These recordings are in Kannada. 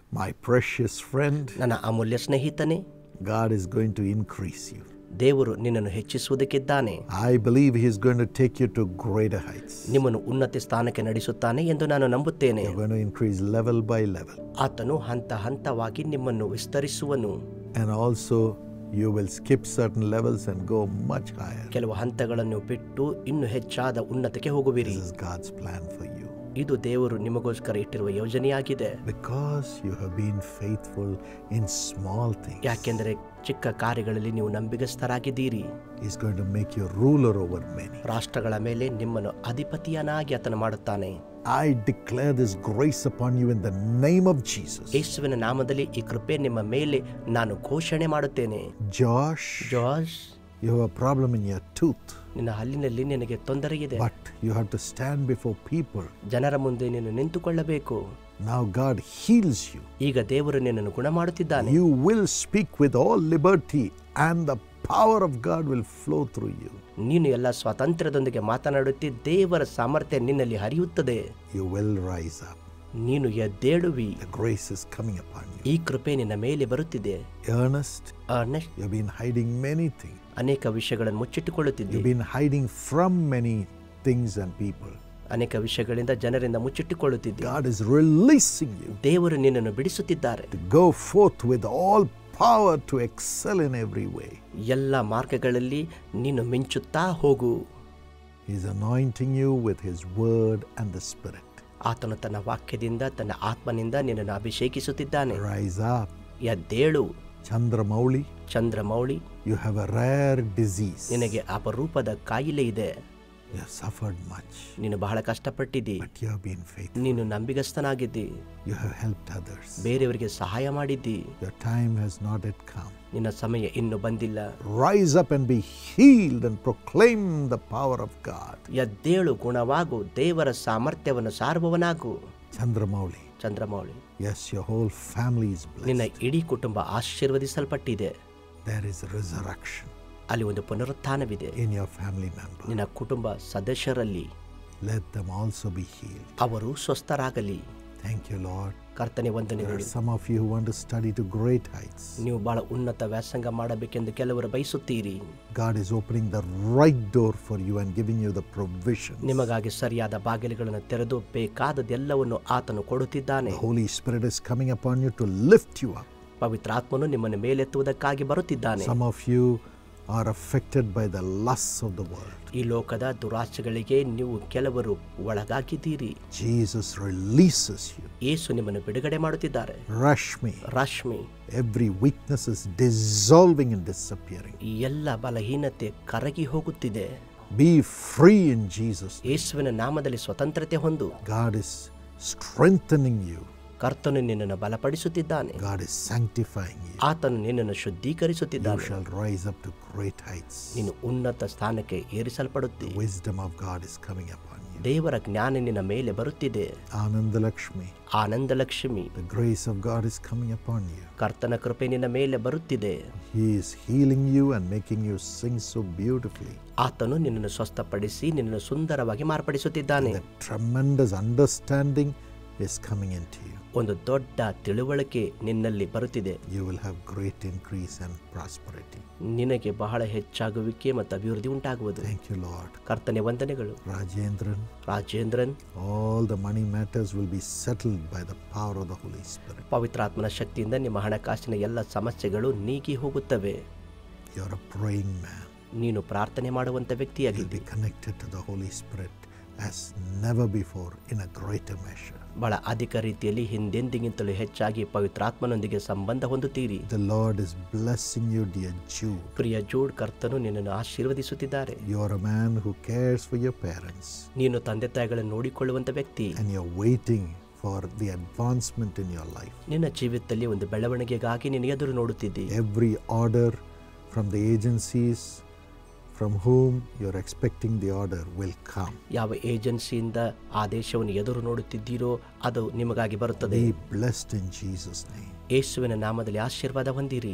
My precious friend, ನನ್ನ ಅಮೂಲ್ಯ ಸ್ನೇಹಿತನೇ, God is going to increase you. ದೇವರು ನಿನ್ನನ್ನು ಹೆಚ್ಚಿಸುವುದಕ್ಕಿದ್ದಾನೆ. I believe He is going to take you to greater heights. ನಿಮ್ಮನ್ನು ಉನ್ನತ ಸ್ಥಾನಕ್ಕೆ ನಡೆಸುತ್ತಾನೆ ಎಂದು ನಾನು ನಂಬುತ್ತೇನೆ. You're going to increase level by level. ಆತನು ಹಂತ ಹಂತವಾಗಿ ನಿಮ್ಮನ್ನು ವಿಸ್ತರಿಸುವನು. And also, you will skip certain levels and go much higher. ಕೆಲವು ಹಂತಗಳನ್ನು ಬಿಟ್ಟು ಇನ್ನು ಹೆಚ್ಚಾದ ಉನ್ನತಕ್ಕೆ ಹೋಗುವಿರಿ. This is God's plan for you. ಇದು ದೇವರು ನಿಮಗೋಸ್ಕರ ಇಟ್ಟಿರುವ ಯೋಜನೆಯಾಗಿದೆ. Because you have been faithful in small things. ಯಾಕೆಂದರೆ ಚಿಕ್ಕ ಕಾರ್ಯಗಳಲ್ಲಿ ನೀವು ನಂಬಿಗಸ್ತರಾಗಿದ್ದೀರಿ. He's going to make you ruler over many. ರಾಷ್ಟ್ರಗಳ ಮೇಲೆ ನಿಮ್ಮನ್ನು ಅಧಿಪತಿಯನ್ನಾಗಿ ಆತನು ಮಾಡುತ್ತಾನೆ. I declare this grace upon you in the name of Jesus. ಯೇಸುವಿನ ನಾಮದಲ್ಲಿ ಈ ಕೃಪೆ ನಿಮ್ಮ ಮೇಲೆ ನಾನು ಘೋಷಣೆ ಮಾಡುತ್ತೇನೆ. Josh, you have a problem in your tooth. ನಿನ್ನ ಹಲ್ಲಿನಲ್ಲಿ ನಿನಗೆ ತೊಂದರೆ ಇದೆ. But you have to stand before people. ಜನರ ಮುಂದೆ ನೀನು ನಿಂತುಕೊಳ್ಳಬೇಕು. Now God heals you. ಈಗ ದೇವರು ನಿನ್ನನ್ನು ಗುಣ ಮಾಡುತ್ತಿದ್ದಾನೆ. You will speak with all liberty and the power of God will flow through you. ನೀನು ಎಲ್ಲ ಸ್ವಾತಂತ್ರ್ಯದೊಂದಿಗೆ ಮಾತನಾಡುತ್ತಿ, ದೇವರ ಸಾಮರ್ಥ್ಯ ನಿನ್ನಲ್ಲಿ ಹರಿಯುತ್ತದೆ. You will rise up. ನೀನು ಎದ್ದೇಳುವಿ. The grace is coming upon you. ಈ ಕೃಪೆ ನಿನ್ನ ಮೇಲೆ ಬರುತ್ತಿದೆ. Ernest, you've been hiding many things. ಅನೇಕ ವಿಷಯಗಳನ್ನು ಮುಚ್ಚಿಟ್ಟುಕೊಳ್ಳುತ್ತಿದ್ದೆ. You've been hiding from many things and people. ಅನೇಕ ವಿಷಯಗಳಿಂದ ಜನರಿಂದ ಮುಚ್ಚಿಟ್ಟುಕೊಳ್ಳುತ್ತಿದ್ದೆ. God is releasing you. ದೇವರು ನಿನ್ನನ್ನು ಬಿಡಿಸುತ್ತಿದ್ದಾರೆ. To go forth with all power to excel in every way. ಎಲ್ಲ ಮಾರ್ಗಗಳಲ್ಲಿ ನೀನು ಮಿಂಚುತ್ತಾ ಹೋಗು. He is anointing you with His word and the Spirit. ಆತನು ತನ್ನ ವಾಕ್ಯದಿಂದ ತನ್ನ ಆತ್ಮನಿಂದ ನಿನ್ನನ್ನು ಅಭಿಷೇಕಿಸುತ್ತಿದ್ದಾನೆ. Rise up. ಎದ್ದೇಳು. Chandramouli, you have a rare disease. ನಿನಗೆ ಅಪರೂಪದ ಕಾಯಿಲೆ ಇದೆ. You have suffered much. ನೀನು ಬಹಳ ಕಷ್ಟಪಟ್ಟಿದ್ದಿ. But you have been faithful. ನೀನು ನಂಬಿಗಸ್ತನಾಗಿದ್ದಿ. You have helped others. ಬೇರೆಯವರಿಗೆ ಸಹಾಯ ಮಾಡಿದ್ದಿ. Your time has not yet come. ನಿನ್ನ ಸಮಯ ಇನ್ನು ಬಂದಿಲ್ಲ. Rise up and be healed and proclaim the power of God. ಎದ್ದೇಳು, ಗುಣವಾಗು, ದೇವರ ಸಾಮರ್ಥ್ಯವನ್ನು ಸಾರುವವನಾಗು. Chandramouli. Yes, your whole family is blessed. ನಿನ್ನ ಇಡೀ ಕುಟುಂಬ ಆಶೀರ್ವದಿಸಲ್ಪಟ್ಟಿದೆ. There is resurrection. ಅಲ್ಲಿ ಒಂದು ಪುನರುತ್ಥಾನವಿದೆ. In your family member. ನಿನ್ನ ಕುಟುಂಬ ಸದಸ್ಯರಲ್ಲಿ. Let them also be healed. ಅವರು ಸ್ವಸ್ಥರಾಗಲಿ. Thank you, Lord. ಕರ್ತನೇ ವಂದನೆಗಳು. There are some of you who want to study to great heights. ನೀವು ಬಹಳ ಉನ್ನತ ವ್ಯಾಸಂಗ ಮಾಡಬೇಕೆಂದು ಕೆಲವರು ಬಯಸುತ್ತೀರಿ. God is opening the right door for you and giving you the provisions. ನಿಮಗಾಗಿ ಸರಿಯಾದ ಬಾಗಿಲುಗಳನ್ನು ತೆರೆದು ಬೇಕಾದದೆಲ್ಲವನ್ನು ಆತನು ಕೊಡುತ್ತಿದ್ದಾನೆ. The Holy Spirit is coming upon you to lift you up. ಪವಿತ್ರಾತ್ಮನು ನಿಮ್ಮನ್ನು ಮೇಲೆತ್ತುವುದಕ್ಕಾಗಿ ಬರುತ್ತಿದ್ದಾನೆ. Some of you are affected by the lusts of the world. ಈ ಲೋಕದ ದುರಾಶೆಗಳಿಗೆ ನೀವು ಕೆಲವರು ಒಳಗಾಗಿದ್ದೀರಿ. Jesus releases you. ಯೇಸು ನಿಮ್ಮನ್ನು ಬಿಡುಗಡೆ ಮಾಡುತ್ತಿದ್ದಾರೆ. Rashmi. Every weakness is dissolving and disappearing. ಈ ಎಲ್ಲ ಬಲಹೀನತೆ ಕರಗಿ ಹೋಗುತ್ತಿದೆ. Be free in Jesus. ಯೇಸುವಿನ ನಾಮದಲ್ಲಿ ಸ್ವತಂತ್ರತೆ ಹೊಂದು. God is strengthening you. ಕರ್ತನು ನಿನ್ನನ್ನು ಬಲಪಡಿಸುತ್ತಿದ್ದಾನೆ. God is sanctifying you. ಆತನು ನಿನ್ನನ್ನು ಶುದ್ಧೀಕರಿಸುತ್ತಿದ್ದಾನೆ. You shall rise up to great heights. ನೀನು ಉನ್ನತ ಸ್ಥಾನಕ್ಕೆ ಏರಿಸಲ್ಪಡುತ್ತಿ. The wisdom of God is coming upon you. ದೇವರ ಜ್ಞಾನ ನಿನ್ನ ಮೇಲೆ ಬರುತ್ತಿದೆ. ಆನಂದಲಕ್ಷ್ಮಿ. The grace of God is coming upon you. ಕರ್ತನ ಕೃಪೆ ನಿನ್ನ ಮೇಲೆ ಬರುತ್ತಿದೆ. He is healing you and making you sing so beautifully. ಆತನು ನಿನ್ನನ್ನು ಸ್ವಸ್ಥಪಡಿಸಿ ನಿನ್ನನ್ನು ಸುಂದರವಾಗಿ ಮಾರ್ಪಡಿಸುತ್ತಿದ್ದಾನೆ. The tremendous understanding is coming into you. ಒಂದು ದೊಡ್ಡ ತಿಳುವಳಿಕೆ ನಿನ್ನಲ್ಲಿ ಬರುತ್ತಿದೆ. You will have great increase and prosperity. ನಿನಗೆ ಬಹಳ ಹೆಚ್ಚಾಗುವಿಕೆ ಮತ್ತು ಅಭಿವೃದ್ಧಿ ಉಂಟಾಗುವುದು. Thank you, Lord. ಕರ್ತನೇ ವಂದನೆಗಳು. Rajendran, all the money matters will be settled by the power of the Holy Spirit. ಪವಿತ್ರಾತ್ಮನ ಶಕ್ತಿಯಿಂದ ನಿಮ್ಮ ಹಣಕಾಸಿನ ಎಲ್ಲ ಸಮಸ್ಯೆಗಳು ನೀಗಿ ಹೋಗುತ್ತವೆ. You are a praying man. ನೀನು ಪ್ರಾರ್ಥನೆ ಮಾಡುವಂತ ವ್ಯಕ್ತಿಯಾಗಿದ್ದೀ. Be connected to the Holy Spirit as never before in a greater measure. ಬಹಳ ಅಧಿಕ ರೀತಿಯಲ್ಲಿ ಹಿಂದೆಂದಿಗಿಂತಲೂ ಹೆಚ್ಚಾಗಿ ಪವಿತ್ರಾತ್ಮನೊಂದಿಗೆ ಸಂಬಂಧ ಹೊಂದುತ್ತೀರಿ. The Lord is blessing you, dear Jude. ಪ್ರಿಯ ಜೂಡ್, ಕರ್ತನು ನಿನ್ನನ್ನು ಆಶೀರ್ವದಿಸುತ್ತಿದ್ದಾರೆ. You are a man who cares for your parents. ನೀನು ತಂದೆ ತಾಯಿಗಳನ್ನು ನೋಡಿಕೊಳ್ಳುವಂತ ವ್ಯಕ್ತಿ. And you're waiting for the advancement in your life. ನಿನ್ನ ಜೀವಿತದಲ್ಲಿ ಒಂದು ಬೆಳವಣಿಗೆಗಾಗಿ ನೀನು ಎದುರು ನೋಡುತ್ತಿದ್ದಿ. Every order from the agencies from whom you're expecting the order will come. ಯಾವ ಏಜೆನ್ಸಿಯಿಂದ ಆದೇಶವನ್ನು ಎದುರು ನೋಡುತ್ತಿದ್ದೀರೋ ಅದು ನಿಮಗಾಗಿ ಬರುತ್ತದೆ. Be blessed in Jesus' name. ಯೇಸುವಿನ ನಾಮದಲ್ಲಿ ಆಶೀರ್ವಾದ ಹೊಂದಿರಿ.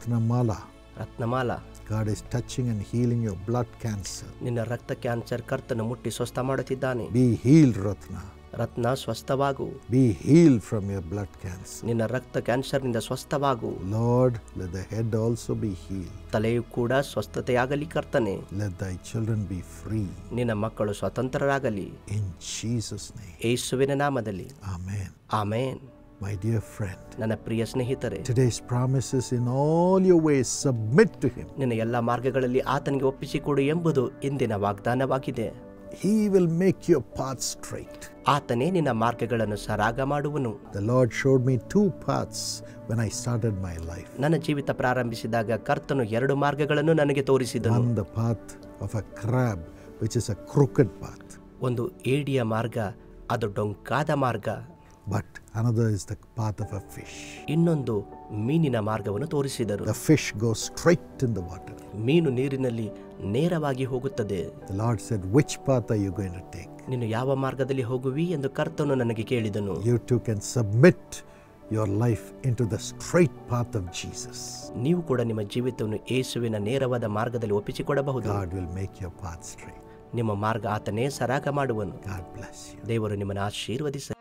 Ratnamala, God is touching and healing your blood cancer. ನಿನ್ನ ರಕ್ತ ಕ್ಯಾನ್ಸರ್ ಕರ್ತನು ಮುಟ್ಟಿ ಸ್ವಸ್ಥ ಮಾಡುತ್ತಿದ್ದಾನೆ. Be healed, Ratna. Ratna ಸ್ವಸ್ಥವಾಗು. Be healed from your blood cancer. ನಿನ್ನ ರಕ್ತ ಕ್ಯಾನ್ಸರ್ನಿಂದ ಸ್ವಸ್ಥವಾಗು. Lord, let the head also be healed. ತಲೆಯು ಕೂಡ ಸ್ವಸ್ಥತೆಯಾಗಲಿ ಕರ್ತನೆ. Let thy children be free. ನಿನ್ನ ಮಕ್ಕಳು ಸ್ವತಂತ್ರರಾಗಲಿ. In Jesus' name. ಯೇಸುವಿನ ನಾಮದಲ್ಲಿ. Amen. Amen. My dear friend, ನನ್ನ ಪ್ರಿಯ ಸ್ನೇಹಿತರೆ, today's promises in all your ways submit to him. ನಿನ್ನ ಎಲ್ಲ ಮಾರ್ಗಗಳಲ್ಲಿ ಆತನಿಗೆ ಒಪ್ಪಿಸಿಕೊಡು ಎಂಬುದು ಇಂದಿನ ವಾಗ್ದಾನವಾಗಿದೆ. He will make your path straight. ಆತನೇ ನಿನ್ನ ಮಾರ್ಗಗಳನ್ನು ಸರಾಗ ಮಾಡುವನು. The Lord showed me 2 paths when I started my life. ನನ್ನ ಜೀವಿತ ಪ್ರಾರಂಭಿಸಿದಾಗ ಕರ್ತನು 2 ಮಾರ್ಗಗಳನ್ನು ನನಗೆ ತೋರಿಸಿದನು. One, the path of a crab, which is a crooked path. ಒಂದು ಏಡಿಯ ಮಾರ್ಗ, ಅದು ಡೊಂಕಾದ ಮಾರ್ಗ. But another is the path of a fish. ಇನ್ನೊಂದು ಮೀನಿನ ಮಾರ್ಗವನ್ನು ತೋರಿಸಿದರು. The fish goes straight in the water. ಮೀನು ನೀರಿನಲ್ಲಿ ನೇರವಾಗಿ ಹೋಗುತ್ತದೆ. The Lord said, which path are you going to take? ನೀನು ಯಾವ ಮಾರ್ಗದಲ್ಲಿ ಹೋಗುವಿ ಎಂದು ಕರ್ತನು ನನಗೆ ಕೇಳಿದನು. You too can submit your life into the straight path of Jesus. ನೀವು ಕೂಡ ನಿಮ್ಮ ಜೀವಿತವನ್ನು ಯೇಸುವಿನ ನೇರವಾದ ಮಾರ್ಗದಲ್ಲಿ ಒಪ್ಪಿಸಿಕೊಡಬಹುದು. God will make your path straight. ನಿಮ್ಮ ಮಾರ್ಗ ಆತನೇ ಸರಾಗ ಮಾಡುವನು. God bless you. ದೇವರು ನಿಮ್ಮನ್ನು ಆಶೀರ್ವದಿಸಲಿ.